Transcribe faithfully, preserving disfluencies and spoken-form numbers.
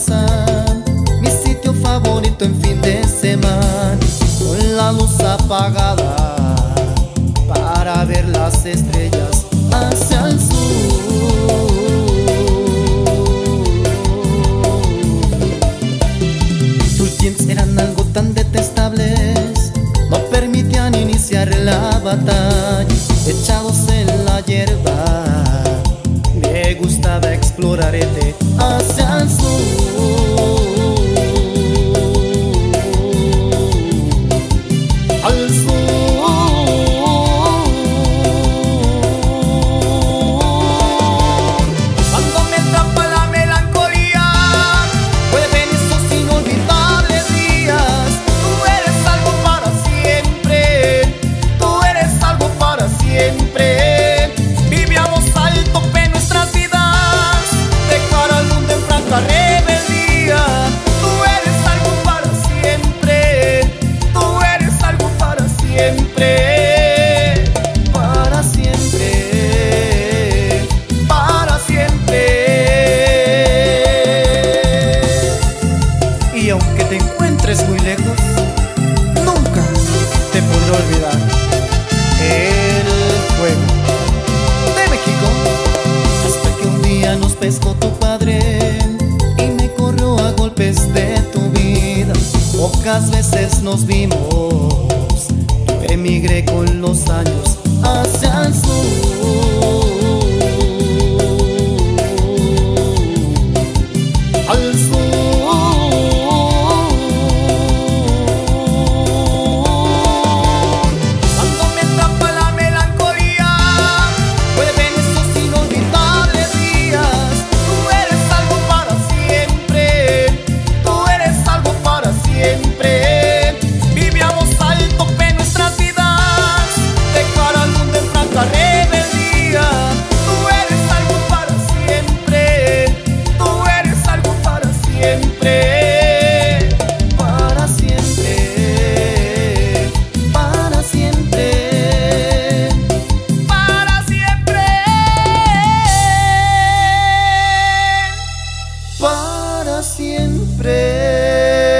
casa, mi sitio favorito en fin de semana, con la luz apagada para ver las estrellas hacia el sur. Tus dientes eran algo tan detestables, no permitían iniciar la batalla. Echados en la hierba, me gustaba explorarte hacia el sur. Al sur. Cuando me atrapa la melancolía, vuelven esos inolvidables días. Tú eres algo para siempre, tú eres algo para siempre. Vivíamos al tope nuestras vidas, de cara al mundo en franca rebeldía. Tú eres algo para siempre, tú eres algo para siempre, para siempre, para siempre. Y aunque te encuentres muy lejos, nunca te podré olvidar. El fuego de México. Hasta que un día nos pescó tu padre y me corrió a golpes de tu vida. Pocas veces nos vimos, yo emigré con los años hacia el sur. Al sur. Cuando me atrapa la melancolía, vuelven esos inolvidables días. Tú eres algo para siempre, tú eres algo para siempre. Vivíamos al tope nuestras vidas, de cara al mundo en franca rebeldía. Tú eres algo para siempre, tú eres algo para siempre, para siempre, para siempre, para siempre, para siempre.